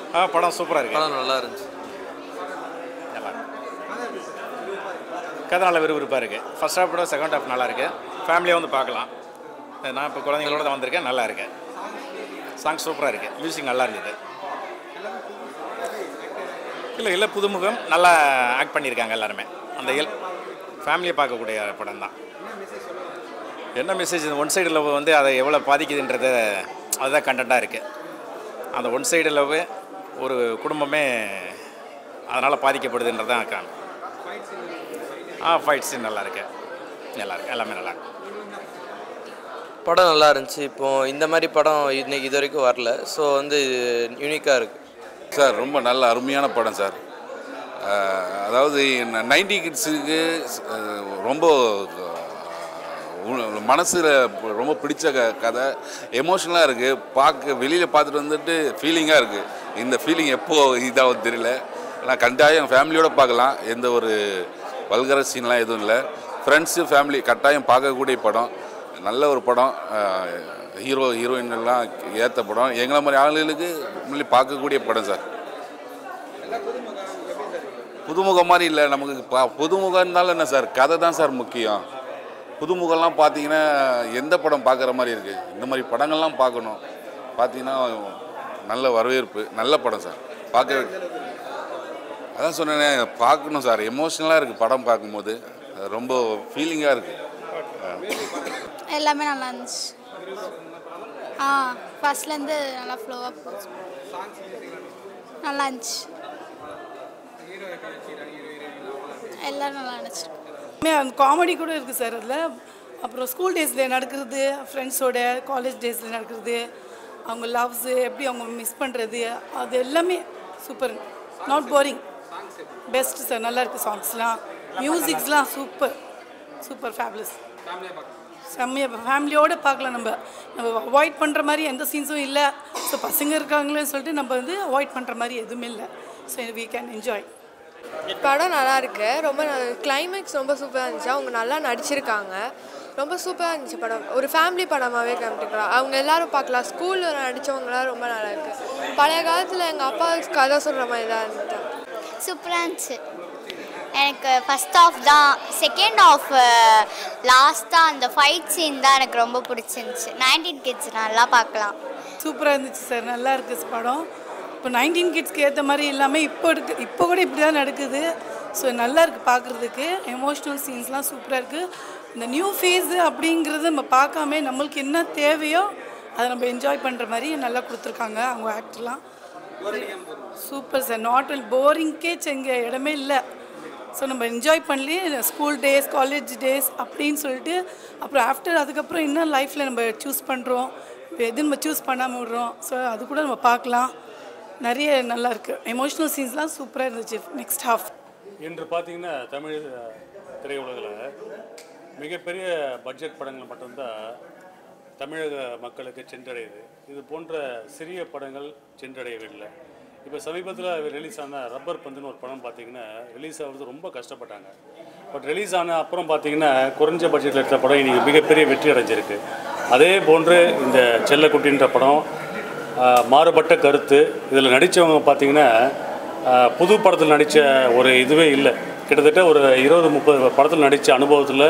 படம் சூப்பராக இருக்குது. படம் நல்லா இருந்துச்சு. நல்லா கதை நல்ல விறுவிறுப்பாக இருக்குது. ஃபர்ஸ்ட் ஹாஃப் விட செகண்ட் ஹாஃப் நல்லா இருக்குது. ஃபேமிலியாக வந்து பார்க்கலாம். நான் இப்போ குழந்தைங்களோட தான் வந்திருக்கேன். நல்லா இருக்கேன். சாங் சூப்பராக இருக்குது. மியூசிக் நல்லா இருந்தது. இல்லை புதுமுகம் நல்லா ஆக்ட் பண்ணியிருக்காங்க எல்லாருமே. அந்த ஃபேமிலியை பார்க்கக்கூடிய படம் தான். என்ன மெசேஜ், ஒன் சைடு லவ் வந்து அதை எவ்வளோ பாதிக்குதுன்றது அதுதான் கண்டென்ட்டாக இருக்குது. அந்த ஒன் சைடு லவ் ஒரு குடும்பமே அதனால் பாதிக்கப்படுதுன்றது தான் காணும். ஃபைட் சீன் நல்லா இருக்கு. எல்லாமே நல்லா இருக்கு. படம் நல்லா இருந்துச்சு. இப்போது இந்த மாதிரி படம் இன்னைக்கு இது வரைக்கும் வரல. ஸோ வந்து யூனிக்காக இருக்குது சார். ரொம்ப நல்ல அருமையான படம் சார். அதாவது 90 கிட்ஸுக்கு ரொம்ப மனசில் ரொம்ப பிடிச்ச கதை. எமோஷனலாக இருக்குது. வெளியில் பார்த்துட்டு வந்துட்டு ஃபீலிங்காக இருக்குது. இந்த ஃபீலிங் எப்போது இதாகவும் தெரியல. ஆனால் கட்டாயம் ஃபேமிலியோடு பார்க்கலாம். எந்த ஒரு வல்கர சீன்லாம் எதுவும் இல்லை. ஃப்ரெண்ட்ஸு ஃபேமிலி கட்டாயம் பார்க்கக்கூடிய படம். நல்ல ஒரு படம். ஹீரோயின் எல்லாம் ஏற்ற படம். எங்களை மாதிரி ஆளுகளுக்கு முன்னாடி பார்க்கக்கூடிய படம் சார். புதுமுகம் மாதிரி இல்லை நமக்கு. புதுமுகம்னால என்ன சார், கதை தான் சார் முக்கியம். புதுமுகம்லாம் பார்த்தீங்கன்னா எந்த படம் பார்க்குற மாதிரி இருக்குது. இந்த மாதிரி படங்கள்லாம் பார்க்கணும். பார்த்தீங்கன்னா நல்ல வரவேற்பு. நல்ல படம் சார். பார்க்க அதான் சொன்னேனே, பார்க்கணும் சார். எமோஷ்னலாக இருக்குது படம் பார்க்கும்போது. ரொம்ப ஃபீலிங்காக இருக்குது. எல்லாமே நல்லா இருந்துச்சு. ஃபர்ஸ்ட்லேருந்து நல்லா ஃப்ளோவாக போச்சு. நல்லா இருந்துச்சு. எல்லாம் நல்லா இருந்துச்சு. அந்த காமெடி கூட இருக்குது சார் அதில். அப்புறம் ஸ்கூல் டேஸில் நடக்கிறது, ஃப்ரெண்ட்ஸோட காலேஜ் டேஸில் நடக்கிறது, அவங்க லவ்ஸு எப்படி அவங்க மிஸ் பண்ணுறது, அது எல்லாமே super. Not boring. Best sir. நல்லா இருக்குது. சாங்ஸ்லாம் மியூசிக்ஸ்லாம் சூப்பர் ஃபேபுலஸ். செம்மையாக ஃபேமிலியோடு பார்க்கலாம். நம்ம அவாய்ட் பண்ணுற மாதிரி எந்த சீன்ஸும் இல்லை. ஸோ பசங்க இருக்காங்களேன்னு சொல்லிட்டு நம்ம வந்து அவாய்ட் பண்ணுற மாதிரி எதுவுமே இல்லை. So we can enjoy. படம் நல்லா இருக்கு. ரொம்ப கிளைமேக்ஸ் ரொம்ப சூப்பராக இருந்துச்சு. அவங்க நல்லா நடிச்சிருக்காங்க. ரொம்ப சூப்பராக இருந்துச்சு படம். ஒரு ஃபேமிலி படமாகவே காமிட்டிருக்கலாம். அவங்க எல்லாரும் பார்க்கலாம். ஸ்கூலில் நடித்தவங்களாம் ரொம்ப நல்லா இருக்குது. பழைய காலத்தில் எங்கள் அப்பா கதை சொல்கிற மாதிரி தான் இருந்துச்சு. சூப்பராக இருந்துச்சு. எனக்கு ஃபஸ்ட் ஹாஃப் தான். செகண்ட் ஹாஃப் லாஸ்ட்டாக அந்த ஃபைட் சீன் தான் எனக்கு ரொம்ப பிடிச்சிருந்துச்சு. 19 கிட்ஸ் நல்லா பார்க்கலாம். சூப்பராக இருந்துச்சு சார். நல்லா இருக்குது படம். இப்போ 19 கிட்ஸ்க்கு ஏற்ற மாதிரி இல்லாமல் இப்போ கூட இப்படி தான் நடக்குது. ஸோ நல்லா இருக்குது பார்க்குறதுக்கு. எமோஷ்னல் சீன்ஸ்லாம் சூப்பராக இருக்குது. இந்த நியூ ஃபேஸு அப்படிங்கிறது நம்ம பார்க்காம நம்மளுக்கு என்ன தேவையோ அதை நம்ம என்ஜாய் பண்ணுற மாதிரி நல்லா கொடுத்துருக்காங்க அவங்க ஆக்டர்லாம். Super sir. நாட் ஒன்லி போரிங்க்கே இங்கே இடமே இல்லை. ஸோ நம்ம என்ஜாய் பண்ணி ஸ்கூல் டேஸ், காலேஜ் டேஸ் அப்படின்னு சொல்லிட்டு அப்புறம் அதுக்கப்புறம் இன்னும் லைஃப்பில் நம்ம சூஸ் பண்ணுறோம், எது நம்ம சூஸ் பண்ணாமல் விடுறோம். ஸோ அது கூட நம்ம பார்க்கலாம். நிறைய நல்லா இருக்குது. எமோஷ்னல் சீன்ஸ்லாம் சூப்பராக இருந்துச்சு. நெக்ஸ்ட் ஹாஃப் இன்று பார்த்தீங்கன்னா தமிழ் திரையுலகில் மிகப்பெரிய பட்ஜெட் படங்கள் மட்டும்தான் தமிழக மக்களுக்கு சென்றடையுது. இது போன்ற சிறிய படங்கள் சென்றடையவில்லை. இப்போ சமீபத்தில் ரிலீஸ் ஆன ரப்பர் பந்துன்னு ஒரு படம் பார்த்திங்கன்னா ரிலீஸ் ஆகிறது ரொம்ப கஷ்டப்பட்டாங்க. பட் ரிலீஸ் ஆன அப்புறம் பார்த்திங்கன்னா குறைஞ்ச பட்ஜெட்டில் எடுத்த படம் இன்றைக்கி மிகப்பெரிய வெற்றி அடைஞ்சிருக்கு. அதே போன்று இந்த செல்லக்குட்டின்ற படம் மாறுபட்ட கருத்து. இதில் நடித்தவங்க பார்த்திங்கன்னா புது படத்தில் நடித்த ஒரு இதுவே இல்லை. கிட்டத்தட்ட ஒரு 20-30 படத்தில் நடித்த அனுபவத்தில்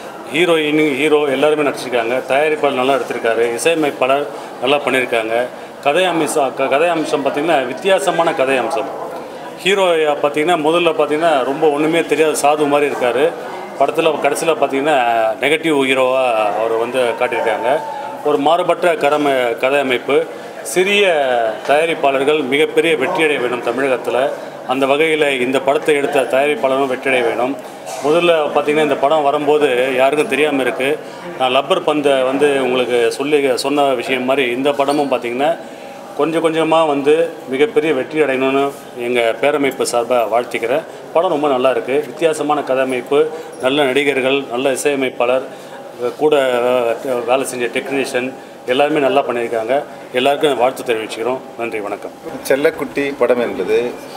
ஹீரோ எல்லாருமே நடிச்சிருக்காங்க. தயாரிப்பாளர் நல்லா எடுத்திருக்காரு. இசையமைப்பாளர் நல்லா பண்ணியிருக்காங்க. கதை அம்சம் பார்த்திங்கன்னா வித்தியாசமான கதை அம்சம். ஹீரோ பார்த்திங்கன்னா முதல்ல பார்த்திங்கன்னா ரொம்ப ஒன்றுமே தெரியாத சாது மாதிரி இருக்கார். படத்தில் கடைசியில் பார்த்திங்கன்னா நெகட்டிவ் ஹீரோவாக அவர் வந்து காட்டியிருக்காங்க. ஒரு மாறுபட்ட கதை அமைப்பு. சிறிய தயாரிப்பாளர்கள் மிகப்பெரிய வெற்றியடைய வேணும் தமிழகத்தில். அந்த வகையில் இந்த படத்தை எடுத்த தயாரிப்பாளரும் வெற்றியடைய வேணும். முதல்ல பார்த்திங்கன்னா இந்த படம் வரும்போது யாருக்கும் தெரியாமல் இருக்குது. நான் ரப்பர் பந்தை வந்து உங்களுக்கு சொன்ன விஷயம் மாதிரி இந்த படமும் பார்த்திங்கன்னா கொஞ்சம் கொஞ்சமாக வந்து மிகப்பெரிய வெற்றி அடையணும்னு எங்கள் பேரமைப்பு சார்பாக வாழ்த்திக்கிறேன். படம் ரொம்ப நல்லா இருக்குது. வித்தியாசமான கதையமைப்பு, நல்ல நடிகர்கள், நல்ல இசையமைப்பாளர், கூட வேலை செஞ்ச டெக்னீஷியன் எல்லாருமே நல்லா பண்ணியிருக்காங்க. எல்லாருக்கும் வாழ்த்து தெரிவிச்சுக்கிறோம். நன்றி, வணக்கம். செல்லக்குட்டி படம் என்பது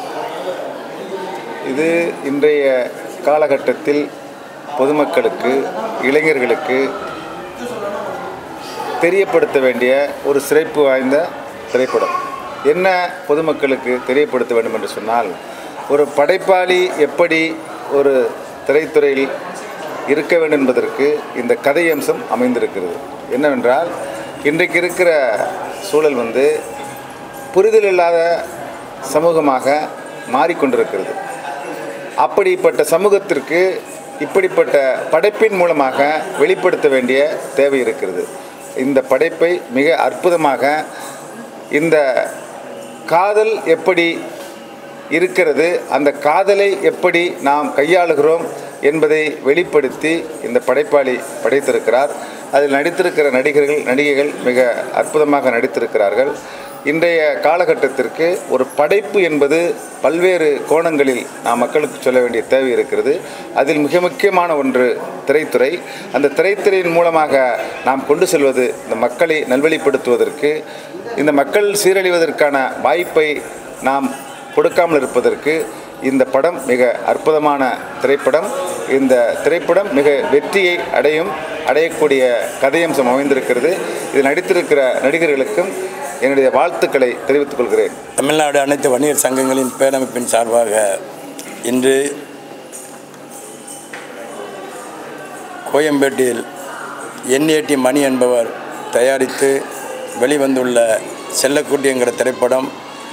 இது இன்றைய காலகட்டத்தில் பொதுமக்களுக்கு, இளைஞர்களுக்கு தெரியப்படுத்த வேண்டிய ஒரு சிறப்பு வாய்ந்த திரைப்படம். என்ன பொதுமக்களுக்கு தெரியப்படுத்த வேண்டும் என்று சொன்னால், ஒரு படைப்பாளி எப்படி ஒரு திரைத்துறையில் இருக்க வேண்டும் என்பதற்கு இந்த கதை அம்சம் அமைந்திருக்கிறது. என்னவென்றால், இன்றைக்கு இருக்கிற சூழல் புரிதல் இல்லாத சமூகமாக மாறிக்கொண்டிருக்கிறது. அப்படிப்பட்ட சமூகத்திற்கு இப்படிப்பட்ட படைப்பின் மூலமாக வெளிப்படுத்த வேண்டிய தேவை இருக்கிறது. இந்த படைப்பை மிக அற்புதமாக இந்த காதல் எப்படி இருக்கிறது, அந்த காதலை எப்படி நாம் கையாளுகிறோம் என்பதை வெளிப்படுத்தி இந்த படைப்பாளி படைத்திருக்கிறார். அதில் நடித்திருக்கிற நடிகைகள் மிக அற்புதமாக நடித்திருக்கிறார்கள். இன்றைய காலகட்டத்திற்கு ஒரு படைப்பு என்பது பல்வேறு கோணங்களில் நாம் மக்களுக்கு சொல்ல வேண்டிய தேவை இருக்கிறது. அதில் மிக முக்கியமான ஒன்று திரைத்துறை. அந்த திரைத்துறையின் மூலமாக நாம் கொண்டு செல்வது இந்த மக்களை நல்வழிப்படுத்துவதற்கு, இந்த மக்கள் சீரழிவதற்கான வாய்ப்பை நாம் கொடுக்காமல் இருப்பதற்கு இந்த படம் மிக அற்புதமான திரைப்படம். இந்த திரைப்படம் மிக வெற்றியை அடையக்கூடிய கதையம்சம் அமைந்திருக்கிறது. இதில் நடித்திருக்கிற நடிகர்களுக்கும் என்னுடைய வாழ்த்துக்களை தெரிவித்துக் கொள்கிறேன். தமிழ்நாடு அனைத்து வணிகர் சங்கங்களின் பேரமைப்பின் சார்பாக இன்று கோயம்பேட்டில் NAT மணி என்பவர் தயாரித்து வெளிவந்துள்ள செல்லக்குட்டி என்கிற திரைப்படம்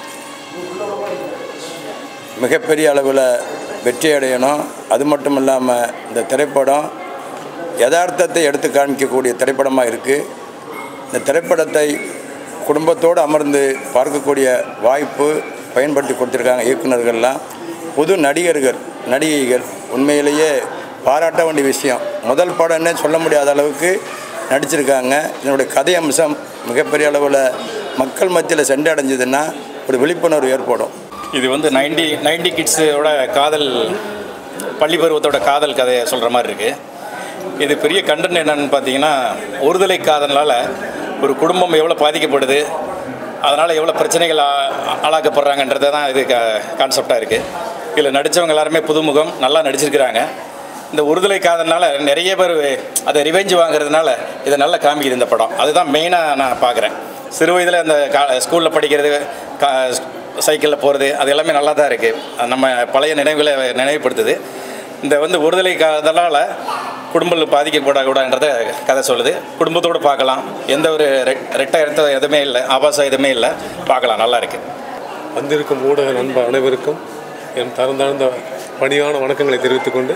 மிகப்பெரிய அளவில் வெற்றி அடையணும். அது மட்டும் இல்லாமல் இந்த திரைப்படம் யதார்த்தத்தை எடுத்து காண்பிக்கக்கூடிய திரைப்படமாக இருக்குது. இந்த திரைப்படத்தை குடும்பத்தோடு அமர்ந்து பார்க்கக்கூடிய வாய்ப்பு பயன்படுத்தி கொடுத்துருக்காங்க இயக்குநர்கள்லாம். புது நடிகைகள் உண்மையிலேயே பாராட்ட வேண்டிய விஷயம். முதல் படம்னே சொல்ல முடியாத அளவுக்கு நடிச்சிருக்காங்க. இதனுடைய கதை அம்சம் மிகப்பெரிய அளவில் மக்கள் மத்தியில் சென்றடைஞ்சதுன்னா ஒரு விழிப்புணர்வு ஏற்படும். இது 90 கிட்ஸோட காதல், பள்ளி பருவத்தோட காதல் கதையை சொல்கிற மாதிரி இருக்குது. இது பெரிய கண்டென்ட் என்னன்னு பார்த்தீங்கன்னா, ஒருதலை காதலால் ஒரு குடும்பம் எவ்வளோ பாதிக்கப்படுது, அதனால் எவ்வளோ பிரச்சனைகள் ஆளாக்கப்படுறாங்கன்றது தான் இது கான்செப்டாக இருக்குது. இதில் நடித்தவங்க எல்லாருமே புதுமுகம், நல்லா நடிச்சிருக்கிறாங்க. இந்த ஒருதலை காதல்னால நிறைய பேர் அதை ரிவெஞ்சு வாங்குறதுனால இதை நல்லா காமிக்குது இந்த படம். அதுதான் மெயினாக நான் பார்க்குறேன். சிறு வயதில் அந்த ஸ்கூலில் படிக்கிறது, சைக்கிளில் போகிறது, அது எல்லாமே நல்லா தான் இருக்குது. நம்ம பழைய நினைவுகளை நினைவுபடுத்துது. இந்த ஒருதலை காதலால் குடும்பங்கள் பாதிக்கப்படக்கூடாதுன்றத கதை சொல்லுது. குடும்பத்தோடு பார்க்கலாம். எந்த ஒரு ரெட்டை எதுவுமே இல்லை, ஆபாசம் எதுவுமே இல்லை, பார்க்கலாம். நல்லா இருக்குது. வந்திருக்கும் ஊடக நண்பர் அனைவருக்கும் என் தரந்தாழ்ந்த பணிவான வணக்கங்களை தெரிவித்துக்கொண்டு,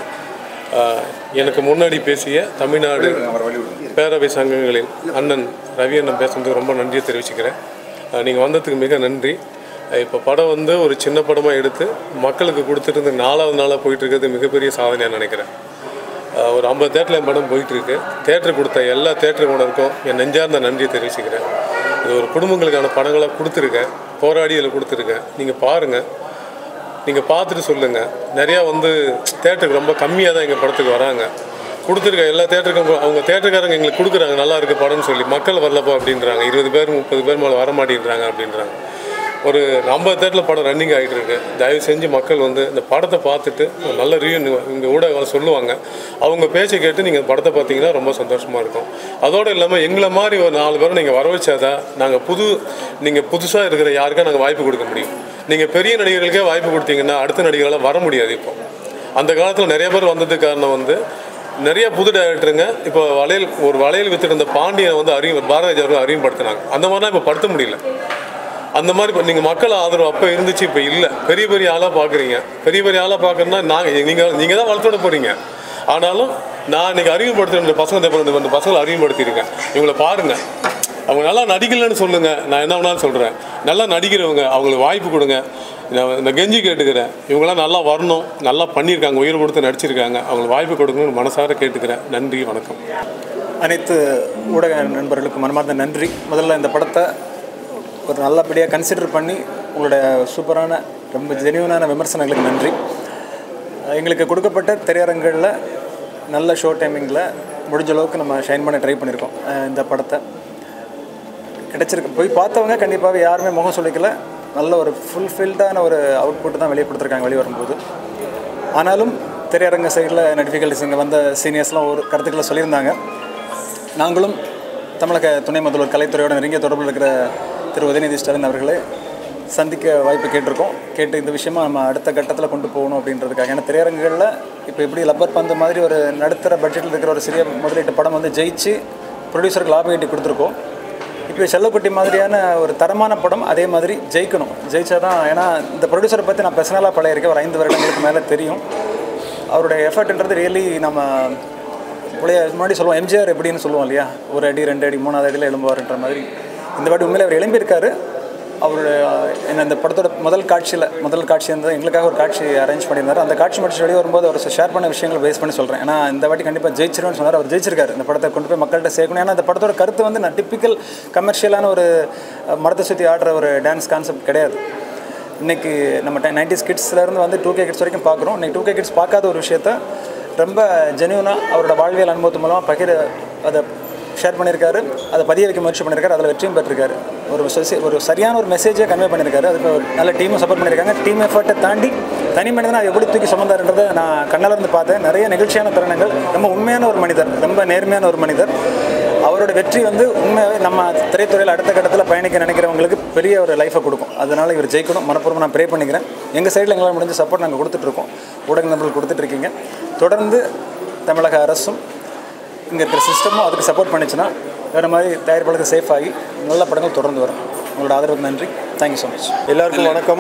எனக்கு முன்னாடி பேசிய தமிழ்நாடு பேரவை சங்கங்களில் அண்ணன் ரவி அண்ணன் பேசுனதுக்கு ரொம்ப நன்றியை தெரிவிச்சுக்கிறேன். நீங்கள் வந்ததுக்கு மிக நன்றி. இப்போ படம் ஒரு சின்ன படமாக எடுத்து மக்களுக்கு கொடுத்துட்டு இருந்து 4வது நாளாக போயிட்டுருக்கிறது மிகப்பெரிய சாதனையாக நினைக்கிறேன். ஒரு 50 தேட்டரில் என் படம் போயிட்டுருக்கு. தேட்டர் கொடுத்த எல்லா தேட்டர் ஓனருக்கும் என் நெஞ்சார்ந்த நன்றியை தெரிவிச்சுக்கிறேன். இது ஒரு குடும்பங்களுக்கான படங்களாக கொடுத்துருக்கேன், போராடி இதில் கொடுத்துருக்கேன். நீங்கள் பாருங்கள், நீங்கள் பார்த்துட்டு சொல்லுங்கள். நிறையா தேட்டருக்கு ரொம்ப கம்மியாக தான் எங்கள் படத்துக்கு வராங்க. கொடுத்துருக்க எல்லா தேட்டருக்கும் அவங்க தேட்டருக்காரங்க எங்களுக்கு கொடுக்குறாங்க, நல்லா இருக்குது படம்னு சொல்லி. மக்கள் வரலப்போ அப்படின்றாங்க. 20 பேர் 30 பேர் மேலே வர மாட்டேங்கிறாங்க அப்படின்றாங்க. ஒரு 50 தேட்டரில் படம் ரன்னிங் ஆகிட்டு இருக்கு. தயவு செஞ்சு மக்கள் இந்த படத்தை பார்த்துட்டு ஒரு நல்ல ரிவ்யூ இங்கே ஊடகம் சொல்லுவாங்க. அவங்க பேச்சை கேட்டு நீங்கள் படத்தை பார்த்தீங்கன்னா ரொம்ப சந்தோஷமாக இருக்கும். அதோடு இல்லாமல் எங்களை மாதிரி ஒரு 4 பேரை நீங்கள் வர வச்சாதான் நீங்கள் புதுசாக இருக்கிற யாருக்கா நாங்கள் வாய்ப்பு கொடுக்க முடியும். நீங்கள் பெரிய நடிகர்களுக்கே வாய்ப்பு கொடுத்தீங்கன்னா அடுத்த நடிகர்களால் வர முடியாது. இப்போ அந்த காலத்தில் நிறைய பேர் வந்ததுக்கு காரணம் நிறைய புது டைரக்டருங்க. இப்போ வளையல் வித்துட்டு இருந்த பாண்டியனை பாரதிராஜா அவர்கள் அறிமுகப்படுத்தினாங்க. அந்த மாதிரிலாம் இப்போ படுத்த முடியல. அந்த மாதிரி இப்போ நீங்கள் மக்கள் ஆதரவு அப்போ இருந்துச்சு, இப்போ இல்லை. பெரிய ஆளாக பார்க்குறீங்க. பெரிய ஆளாக பார்க்குறதுனா நீங்கள் தான் வளர்த்தோட போகிறீங்க. ஆனாலும் நான் இன்றைக்கி அறிமுகப்படுத்துகிற பசங்களை அறிமுகப்படுத்தியிருக்கேன். இவங்களை பாருங்கள், அவங்க நல்லா நடிக்கலைன்னு சொல்லுங்கள், நான் என்ன வேணாலும் சொல்கிறேன். நல்லா நடிக்கிறவங்க அவங்களுக்கு வாய்ப்பு கொடுங்க. இந்த கெஞ்சி கேட்டுக்கிறேன். இவங்களாம் நல்லா வரணும், நல்லா பண்ணியிருக்காங்க, உயிர் கொடுத்து நடிச்சிருக்காங்க. அவங்களுக்கு வாய்ப்பு கொடுக்கணும்னு மனசார கேட்டுக்கிறேன். நன்றி, வணக்கம். அனைத்து ஊடக நண்பர்களுக்கும் மனமார்ந்த நன்றி. முதல்ல இந்த படத்தை ஒரு நல்லபடியாக கன்சிடர் பண்ணி உங்களுடைய சூப்பரான ரொம்ப ஜெனியூனான விமர்சனங்களுக்கு நன்றி. எங்களுக்கு கொடுக்கப்பட்ட திரையரங்குகளில் நல்ல ஷோ டைமிங்கில் முடிஞ்ச அளவுக்கு நம்ம ஷைன் பண்ண ட்ரை பண்ணியிருக்கோம். இந்த படத்தை கிடச்சிருக்கு. போய் பார்த்தவங்க கண்டிப்பாக யாருமே முகம் சொல்லிக்கல. நல்ல ஒரு ஃபுல்ஃபில்டான ஒரு அவுட்புட்டு தான் வெளியே கொடுத்துருக்காங்க வெளியே வரும்போது. ஆனாலும் திரையரங்க சைடில் நடிகர்கள் இங்கே வந்த சீனியர்ஸ்லாம் ஒரு கருத்துக்களை சொல்லியிருந்தாங்க. நாங்களும் தமிழக துணை முதல்வர் கலைத்துறையோட நெருங்கிய தொடர்பில் இருக்கிற திரு உதயநிதி ஸ்டாலின் அவர்களே சந்திக்க வாய்ப்பு கேட்டிருக்கோம். கேட்டு இந்த விஷயமா நம்ம அடுத்த கட்டத்தில் கொண்டு போகணும் அப்படின்றதுக்காக. ஏன்னா திரையரங்குகளில் இப்போ எப்படி லப்பர் பந்து மாதிரி ஒரு நடுத்தர பட்ஜெட்டில் இருக்கிற ஒரு சிறிய முதலீட்டு படம் வந்து ஜெயிச்சு ப்ரொடியூசருக்கு லாபம் ஈட்டி கொடுத்துருக்கோம். இப்போ செல்லக்குட்டி மாதிரியான ஒரு தரமான படம் அதே மாதிரி ஜெயிக்கணும். ஜெயிச்சா தான். ஏன்னா இந்த ப்ரொடியூசரை பற்றி நான் பர்சனலாக பழையிருக்கேன். ஒரு 5 வருடங்களுக்கு மேலே தெரியும். அவருடைய எஃபர்ட்ன்றது ரியலி நம்ம முன்னாடி சொல்லுவோம் எம்ஜிஆர் எப்படின்னு சொல்லுவோம் இல்லையா, 1 அடி 2 அடி 3வது அடியில் எழும்புவார்ன்ற மாதிரி இந்த வாட்டி உண்மையிலே அவர் எழும்பியிருக்காரு. அவர் என்ன இந்த படத்தோட முதல் காட்சி வந்து எங்களுக்காக ஒரு காட்சி அரேஞ்ச் பண்ணியிருந்தார். அந்த காட்சி முடிச்சு வெளியே வரும்போது அவர் ஷேர் பண்ண விஷயங்கள் பேஸ் பண்ணி சொல்கிறேன். ஏன்னா இந்த வாட்டி கண்டிப்பாக ஜெயிச்சிருவேன்னு சொன்னார். அவர் ஜெயிச்சிருக்காரு. இந்த படத்தை கொண்டு போய் மக்கள்கிட்ட சேர்க்கணும். ஏன்னா இந்த படத்தோட கருத்து வந்து நான் டிப்பிக்கல் கமர்ஷியலான ஒரு மரத்தை சுற்றி ஆடுற ஒரு டான்ஸ் கான்செப்ட் கிடையாது. இன்றைக்கி நம்ம 90s கிட்ஸ்லேருந்து வந்து 2K கிட்ஸ் வரைக்கும் பார்க்குறோம். இன்றைக்கி 2K கிட்ஸ் பார்க்காத ஒரு விஷயத்த ரொம்ப ஜென்யூனாக அவரோட வாழ்வியல் அனுபவத்து மூலமாக அதை ஷேர் பண்ணியிருக்காரு. அதை பதிய வைக்க முயற்சி பண்ணியிருக்காரு. அதில் வெற்றியும் பெற்றிருக்காரு. ஒரு சரியான ஒரு மெசேஜை கன்வே பண்ணியிருக்காரு. அதுக்கு ஒரு நல்ல டீமும் சப்போர்ட் பண்ணியிருக்காங்க. டீம் எஃபர்ட்டை தாண்டி தனி மனிதனாக எப்படி தூக்கி சுமந்தாருன்றதை நான் கண்ணாலேருந்து பார்த்தேன். நிறைய நிகழ்ச்சியான தருணங்கள். ரொம்ப உண்மையான ஒரு மனிதர், ரொம்ப நேர்மையான ஒரு மனிதர். அவரோட வெற்றி வந்து உண்மையாகவே நம்ம திரைத்துறையில் அடுத்த கட்டத்தில் பயணிக்க நினைக்கிறவங்களுக்கு பெரிய ஒரு லைஃபை கொடுக்கும். அதனால் இவர் ஜெயிக்கணும். மனப்பூர்வமாக நான் ப்ரே பண்ணிக்கிறேன். எங்கள் சைடில் எங்களால் முடிஞ்ச சப்போர்ட் நாங்கள் கொடுத்துட்ருக்கோம். ஊடக நண்பர்கள் கொடுத்துட்ருக்கீங்க. தொடர்ந்து தமிழக அரசும் இங்கே இருக்கிற சிஸ்டமும் அதுக்கு சப்போர்ட் பண்ணிச்சுன்னா வேறு மாதிரி தயாரிப்பாளருக்கு சேஃப் ஆகி நல்ல படங்கள் தொடர்ந்து வரும். உங்களோட ஆதரவுக்கு நன்றி. Thank you so much. எல்லாருக்கும் வணக்கம்.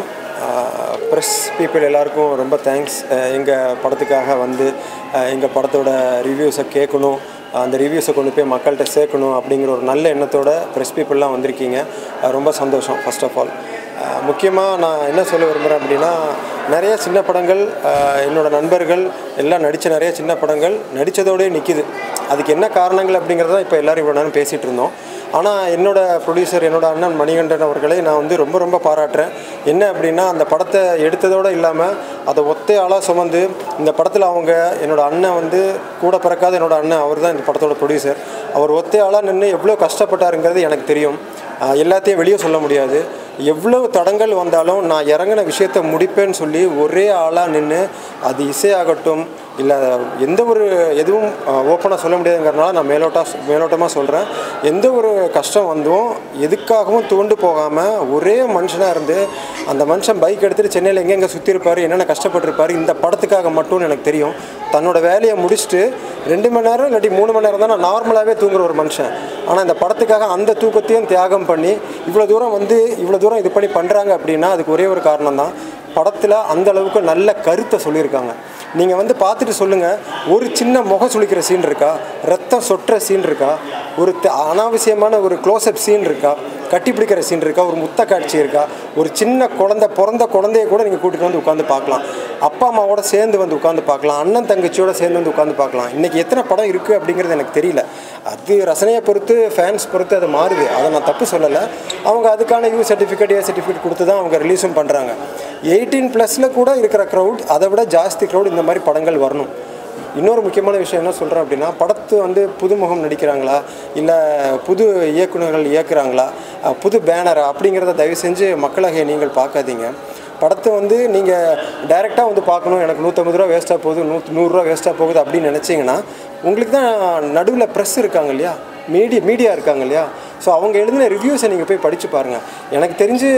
ப்ரெஸ் பீப்புள் எல்லாருக்கும் ரொம்ப தேங்க்ஸ். எங்கள் படத்துக்காக வந்து எங்கள் படத்தோட ரிவ்யூஸை கேட்கணும், அந்த ரிவ்யூஸை கொண்டு போய் மக்கள்கிட்ட சேர்க்கணும் அப்படிங்கிற ஒரு நல்ல எண்ணத்தோட ப்ரெஸ் பீப்புளெலாம் வந்திருக்கீங்க. ரொம்ப சந்தோஷம். ஃபர்ஸ்ட் ஆஃப் ஆல் முக்கியமாக நான் என்ன சொல்ல விரும்புகிறேன் அப்படின்னா, நிறைய சின்ன படங்கள் என்னோடய நண்பர்கள் எல்லாம் நடித்த நிறைய சின்ன படங்கள் நடித்ததோடய நிற்கிது. அதுக்கு என்ன காரணங்கள் அப்படிங்கிறத இப்போ எல்லோரும் இவ்வளோ நேரம் பேசிகிட்டு இருந்தோம். ஆனால் என்னோடய ப்ரொடியூசர் என்னோடய அண்ணன் மணிகண்டன் அவர்களை நான் வந்து ரொம்ப ரொம்ப பாராட்டுறேன். என்ன அப்படின்னா, அந்த படத்தை எடுத்ததோடு இல்லாமல் அதை ஒத்தை ஆளாக சுமந்து இந்த படத்தில் அவங்க என்னோடய அண்ணன் வந்து கூட பிறக்காத என்னோடய அண்ணன் அவர் தான் இந்த படத்தோட ப்ரொடியூசர். அவர் ஒத்தை ஆளாக நின்று எவ்வளோ கஷ்டப்பட்டாருங்கிறது எனக்கு தெரியும். எல்லாத்தையும் வெளியே சொல்ல முடியாது. எவ்வளவு தடங்கள் வந்தாலும் நான் இறங்கின விஷயத்தை முடிப்பேன்னு சொல்லி ஒரே ஆளாக நின்று, அது இசையாகட்டும் இல்லை எந்த ஒரு எதுவும் ஓப்பனாக சொல்ல முடியாதுங்கிறதுனால நான் மேலோட்டமாக சொல்கிறேன். எந்த ஒரு கஷ்டம் வந்தும் எதுக்காகவும் துவண்டு போகாமல் ஒரே மனுஷனாக இருந்து, அந்த மனுஷன் பைக் எடுத்துகிட்டு சென்னையில் எங்கெங்கே சுற்றிருப்பார், என்னென்ன கஷ்டப்பட்டுருப்பார் இந்த படத்துக்காக மட்டும்னு எனக்கு தெரியும். தன்னோட வேலையை முடிச்சுட்டு 2 மணி நேரம் இல்லாட்டி 3 மணி நேரம் தான் நான் நார்மலாகவே தூங்குற ஒரு மனுஷன். ஆனால் இந்த படத்துக்காக அந்த தூக்கத்தையும் தியாகம் பண்ணி இவ்வளோ தூரம் இது பண்ணி பண்ணுறாங்க அப்படின்னா அதுக்கு ஒரே ஒரு காரணம் தான். படத்தில் அந்த அளவுக்கு நல்ல கருத்தை சொல்லியிருக்காங்க. நீங்கள் வந்து பார்த்துட்டு சொல்லுங்கள், ஒரு சின்ன முகம் சுளிக்கிற சீன் இருக்கா, ரத்தம் சொட்டுற சீன் இருக்கா, ஒரு அனாவசியமான ஒரு க்ளோஸ்அப் சீன் இருக்கா, கட்டி பிடிக்கிற சீன் இருக்கா, ஒரு முத்த காட்சி இருக்கா, ஒரு சின்ன பிறந்த குழந்தைய கூட நீங்கள் கூட்டிகிட்டு வந்து உட்காந்து பார்க்கலாம். அப்பா அம்மாவோட சேர்ந்து வந்து உட்காந்து பார்க்கலாம். அண்ணன் தங்கச்சியோட சேர்ந்து வந்து உட்காந்து பார்க்கலாம். இன்றைக்கி எத்தனை படம் இருக்குது அப்படிங்கிறது எனக்கு தெரியல. அது ரசனையை பொறுத்து, ஃபேன்ஸ் பொறுத்து அது மாறுது. அதை நான் தப்பு சொல்லலை. அவங்க அதுக்கான யூ சர்டிஃபிகேட், ஏ சர்டிஃபிகேட் கொடுத்து தான் அவங்க ரிலீஸும் பண்ணுறாங்க. 18+ கூட இருக்கிற க்ரௌட், அதை விட ஜாஸ்தி க்ரௌட் இந்த மாதிரி படங்கள் வரணும். இன்னொரு முக்கியமான விஷயம் என்ன சொல்கிறேன் அப்படின்னா, படத்து வந்து புதுமுகம் நடிக்கிறாங்களா இல்லை புது இயக்குநர்கள் இயக்குறாங்களா, புது பேனரா அப்படிங்கிறத தயவு செஞ்சு மக்களாகிய நீங்கள் பார்க்காதீங்க. படத்தை வந்து நீங்கள் டைரெக்டாக வந்து பார்க்கணும், எனக்கு 150 ரூபா வேஸ்ட்டாக போகுது, 100 ரூபா வேஸ்ட்டாக போகுது அப்படின்னு நினச்சிங்கன்னா, உங்களுக்கு தான் நடுவில் ப்ரெஸ் இருக்காங்க இல்லையா, மீடியா இருக்காங்க இல்லையா. ஸோ அவங்க எழுதின ரிவ்யூஸை நீங்கள் போய் படித்து பாருங்கள். எனக்கு தெரிஞ்சு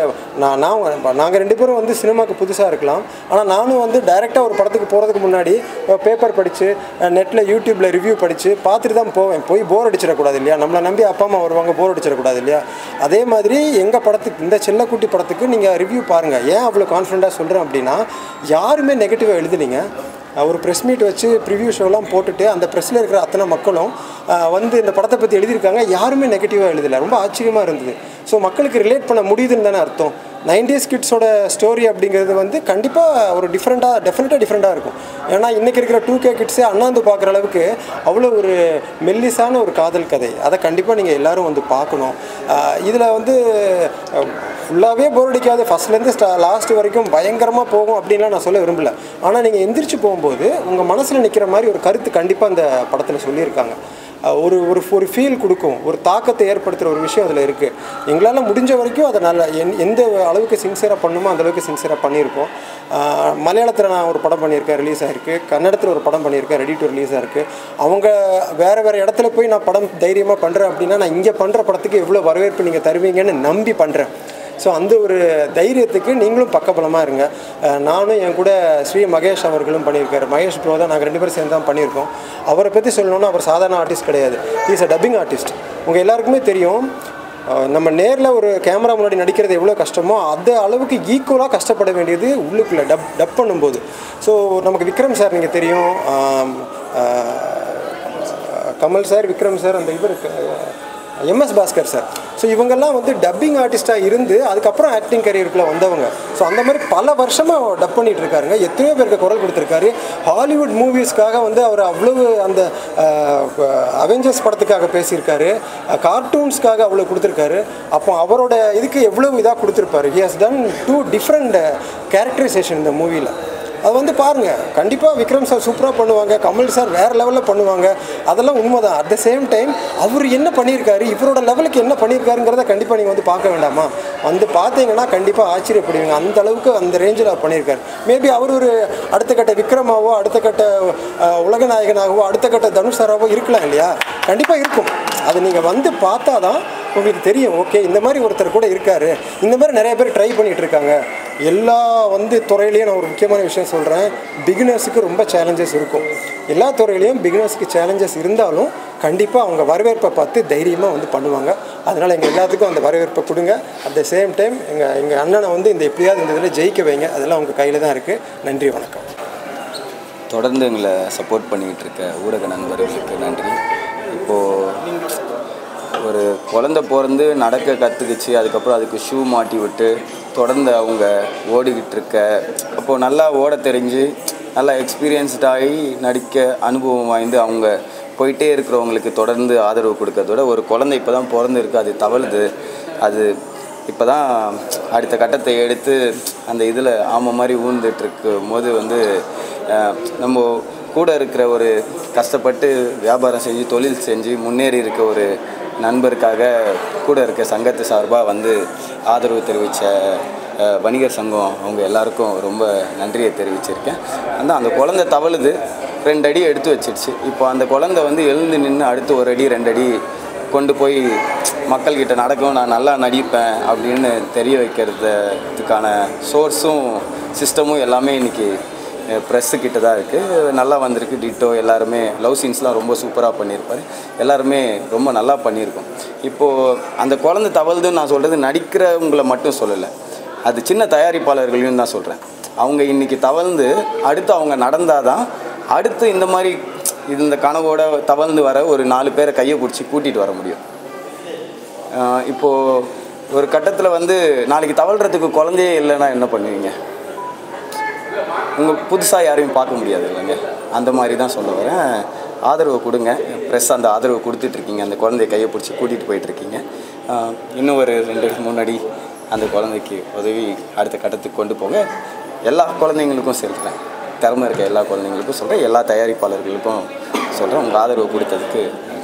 நாங்கள் 2 பேரும் வந்து சினிமாவுக்கு புதுசாக இருக்கலாம். ஆனால் நானும் வந்து டைரெக்டாக ஒரு படத்துக்கு போகிறதுக்கு முன்னாடி பேப்பர் படித்து, நெட்டில் யூடியூப்பில் ரிவ்யூ படித்து பார்த்துட்டு தான் போவேன். போய் போர் அடிச்சிடக்கூடாது இல்லையா, நம்மளை நம்பி அப்பா அம்மா வருவாங்க, போர் அடிச்சிடக்கூடாது இல்லையா. அதே மாதிரி எங்கள் படத்துக்கு, இந்த செல்லக்குட்டி படத்துக்கு நீங்கள் ரிவ்யூ பாருங்கள். ஏன் அவ்வளோ கான்ஃபிடண்ட்டாக சொல்கிறேன் அப்படின்னா, யாருமே நெகட்டிவாக எழுதலைங்க. ஒரு ப்ரெஸ் மீட் வச்சு ப்ரிவ்யூ ஷோலாம் போட்டுட்டு அந்த ப்ரெஸ்ஸில் இருக்கிற அத்தனை மக்களும் வந்து இந்த படத்தை பற்றி எழுதியிருக்காங்க. யாருமே நெகட்டிவாக எழுதலை. ரொம்ப ஆச்சரியமாக இருந்தது. ஸோ மக்களுக்கு ரிலேட் பண்ண முடியுதுன்னு தானே அர்த்தம். 90s கிட்ஸோட ஸ்டோரி அப்படிங்கிறது வந்து கண்டிப்பாக ஒரு டெஃபினட்டாக டிஃப்ரெண்ட்டாக இருக்கும். ஏன்னா இன்றைக்கி இருக்கிற 2K கிட்ஸே அண்ணாந்து பார்க்குற அளவுக்கு அவ்வளோ ஒரு மெல்லிசான ஒரு காதல் கதை. அதை கண்டிப்பாக நீங்கள் எல்லோரும் வந்து பார்க்கணும். இதில் வந்து ஃபுல்லாகவே போர் அடிக்காது, ஃபஸ்ட்லேருந்து லாஸ்ட் வரைக்கும் பயங்கரமாக போகும் அப்படின்லாம் நான் சொல்ல விரும்பலை. ஆனால் நீங்கள் எந்திரிச்சு போகும்போது உங்கள் மனசில் நிற்கிற மாதிரி ஒரு கருத்து கண்டிப்பாக அந்த படத்தில் சொல்லியிருக்காங்க. ஒரு ஃபீல் கொடுக்கும், ஒரு தாக்கத்தை ஏற்படுத்துகிற ஒரு விஷயம் அதில் இருக்குது. எங்களால் முடிஞ்ச வரைக்கும் அதை நல்ல எந்த அளவுக்கு சின்சியராக பண்ணுமோ அந்தளவுக்கு சின்சியராக பண்ணியிருக்கோம். மலையாளத்தில் நான் ஒரு படம் பண்ணியிருக்கேன், ரிலீஸ் ஆகிருக்கு. கன்னடத்தில் ஒரு படம் பண்ணியிருக்கேன், ரெடி டு ரிலீஸ் ஆகிருக்கு. அவங்க வேறு இடத்துல போய் நான் படம் தைரியமாக பண்ணுறேன் அப்படின்னா, நான் இங்கே பண்ணுற படத்துக்கு எவ்வளோ வரவேற்பு நீங்கள் தருவீங்கன்னு நம்பி பண்ணுறேன். ஸோ அந்த ஒரு தைரியத்துக்கு நீங்களும் பக்கபலமாக இருங்க. நானும் என் கூட ஸ்ரீ மகேஷ் அவர்களும் பண்ணியிருக்காரு. மகேஷ் ப்ரோ தான், நாங்கள் 2 பேரும் சேர்ந்து தான் பண்ணியிருக்கோம். அவரை பற்றி சொல்லணுன்னா அவர் சாதாரண ஆர்டிஸ்ட் கிடையாது. Is a dubbing artist. உங்கள் எல்லாருக்குமே தெரியும், நம்ம நேரில் ஒரு கேமரா முன்னாடி நடிக்கிறது எவ்வளோ கஷ்டமோ அந்த அளவுக்கு ஈக்குவலாக கஷ்டப்பட வேண்டியது உள்ளுக்குள்ளே டப் பண்ணும்போது. ஸோ நமக்கு விக்ரம் சார் நீங்கள் தெரியும், கமல் சார், விக்ரம் சார், அந்த இவர் MS பாஸ்கர் சார். ஸோ இவங்கெல்லாம் வந்து டப்பிங் ஆர்டிஸ்ட்டாக இருந்து அதுக்கப்புறம் ஆக்டிங் கரியருக்குள்ளே வந்தவங்க. ஸோ அந்த மாதிரி பல வருஷமாக டப் பண்ணிகிட்டு இருக்காருங்க. எத்தனையோ பேருக்கு குரல் கொடுத்துருக்காரு. ஹாலிவுட் மூவிஸ்க்காக வந்து அவர் அவ்வளவு, அந்த அவெஞ்சர்ஸ் படத்துக்காக பேசியிருக்காரு, கார்ட்டூன்ஸ்க்காக அவ்வளோ கொடுத்துருக்காரு. அப்போ அவரோட இதுக்கு எவ்வளவு இதாக கொடுத்துருப்பாரு. He has done 2 different characterisation இந்த மூவியில். அது வந்து பாருங்கள், கண்டிப்பாக விக்ரம் சார் சூப்பராக பண்ணுவாங்க, கமல் சார் வேறு லெவலில் பண்ணுவாங்க, அதெல்லாம் உண்மை தான். அட் த சேம் டைம் அவர் என்ன பண்ணியிருக்காரு, இவரோட லெவலுக்கு என்ன பண்ணியிருக்காருங்கிறத கண்டிப்பாக நீங்கள் வந்து பார்க்க வேண்டாமா? வந்து பார்த்தீங்கன்னா கண்டிப்பாக ஆச்சரியப்படுவீங்க. அந்த அளவுக்கு அந்த ரேஞ்சில் அவர் பண்ணியிருக்காரு. மேபி அவர் ஒரு அடுத்த கட்ட விக்ரமாவோ, அடுத்த கட்ட உலக நாயகனாகவோ, அடுத்த கட்ட தனுஷ் சாராவோ இருக்கலாம் இல்லையா? கண்டிப்பாக இருக்கும். அது நீங்கள் வந்து பார்த்தா தான் உங்களுக்கு தெரியும். ஓகே, இந்த மாதிரி ஒருத்தர் கூட இருக்கார். இந்த மாதிரி நிறைய பேர் ட்ரை பண்ணிகிட்டு இருக்காங்க. எல்லா வந்து துறையிலையும் நான் ஒரு முக்கியமான விஷயம் சொல்கிறேன், பிகினர்ஸுக்கு ரொம்ப சேலஞ்சஸ் இருக்கும். எல்லா துறையிலையும் பிகினர்ஸுக்கு சேலஞ்சஸ் இருந்தாலும் கண்டிப்பாக அவங்க வரவேற்பை பார்த்து தைரியமாக வந்து பண்ணுவாங்க. அதனால் எங்கள் எல்லாத்துக்கும் அந்த வரவேற்பை கொடுங்க. அட் த சேம் டைம் எங்கள் அண்ணனை வந்து இந்த எப்படியாவது இந்த இதில் ஜெயிக்க வைங்க. அதெல்லாம் உங்கள் கையில் தான் இருக்குது. நன்றி, வணக்கம். தொடர்ந்து எங்களை சப்போர்ட் பண்ணிக்கிட்டு இருக்க ஊடக நண்பர்களுக்கு நன்றி. இப்போது ஒரு குழந்த பிறந்து நடக்க கற்றுக்குச்சு, அதுக்கப்புறம் அதுக்கு ஷூ மாட்டி விட்டு தொடர்ந்து அவங்க ஓடிக்கிட்டு இருக்க, அப்போது நல்லா ஓட தெரிஞ்சு நல்லா எக்ஸ்பீரியன்ஸ்டாகி நடிக்க அனுபவம் வாய்ந்து அவங்க போயிட்டே இருக்கிறவங்களுக்கு தொடர்ந்து ஆதரவு கொடுக்கறதோட, ஒரு குழந்தை இப்போ தான் பிறந்திருக்கு, அது தவழுது, அது இப்போ தான் அடுத்த கட்டத்தை எடுத்து அந்த இதில் ஆமை மாதிரி ஊழ்ந்துட்டுருக்கும் போது வந்து நம்ம கூட இருக்கிற ஒரு கஷ்டப்பட்டு வியாபாரம் செஞ்சு தொழில் செஞ்சு முன்னேறி இருக்க ஒரு நண்பருக்காக கூட இருக்க சங்கத்து சார்பாக வந்து ஆதரவு தெரிவித்த வணிகர் சங்கம் அவங்க எல்லாருக்கும் ரொம்ப நன்றியை தெரிவிச்சிருக்கேன். அந்த குழந்தை தவழுது, 2 அடி எடுத்து வச்சிடுச்சு. இப்போ அந்த குழந்தை வந்து எழுந்து நின்று அடுத்து 1 அடி 2 அடி கொண்டு போய் மக்கள்கிட்ட நடக்கும், நான் நல்லா நடிப்பேன் அப்படின்னு தெரிய வைக்கிறதுக்கான சோர்ஸும் சிஸ்டமும் எல்லாமே இன்றைக்கி ப்ரெஸ்ஸுக்கிட்ட தான் இருக்குது. நல்லா வந்திருக்கு. டிட்டோ எல்லாருமே லவ் சீன்ஸ்லாம் ரொம்ப சூப்பராக பண்ணியிருப்பார். எல்லாருமே ரொம்ப நல்லா பண்ணியிருக்கோம். இப்போது அந்த குழந்தை தவழ்துன்னு நான் சொல்கிறது நடிக்கிறவங்களை மட்டும் சொல்லலை, அது சின்ன தயாரிப்பாளர்களையும் தான் சொல்கிறேன். அவங்க இன்றைக்கி தவழ்ந்து அடுத்து அவங்க நடந்தால் தான் அடுத்து இந்த மாதிரி இந்த கனவோட தவழ்ந்து வர ஒரு 4 பேரை கையை பிடிச்சி கூட்டிகிட்டு வர முடியும். இப்போது ஒரு கட்டத்தில் வந்து நாளைக்கு தவழ்கிறதுக்கு குழந்தையே இல்லைன்னா என்ன பண்ணுவீங்க? உங்கள் புதுசாக யாரையும் பார்க்க முடியாது இல்லைங்க. அந்த மாதிரி தான் சொல்ல வரேன். ஆதரவு கொடுங்க. ப்ரெஸ் அந்த ஆதரவு கொடுத்துட்ருக்கீங்க. அந்த குழந்தைய கையை பிடிச்சி கூட்டிகிட்டு போயிட்டுருக்கீங்க. இன்னும் ஒரு 2-3 அடி அந்த குழந்தைக்கு உதவி அடுத்த கட்டத்துக்கு கொண்டு போங்க. எல்லா குழந்தைங்களுக்கும் சொல்கிறேன், திறமை இருக்க எல்லா குழந்தைங்களுக்கும் சொல்கிறேன், எல்லா தயாரிப்பாளர்களுக்கும் சொல்கிறேன். உங்கள் ஆதரவு கொடுத்ததுக்கு